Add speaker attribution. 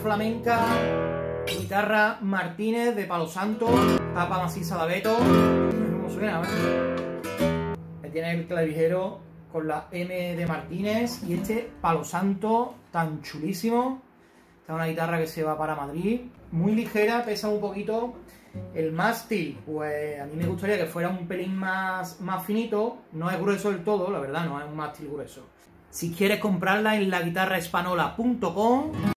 Speaker 1: flamenca, guitarra Martínez de Palo Santo, tapa maciza de abeto. ¿Cómo suena? Tiene el clavijero con la M de Martínez y este Palo Santo tan chulísimo. Esta es una guitarra que se va para Madrid, muy ligera, pesa un poquito. El mástil, pues a mí me gustaría que fuera un pelín más finito, no es grueso del todo, la verdad, no es un mástil grueso. Si quieres comprarla en laguitarraespanola.com.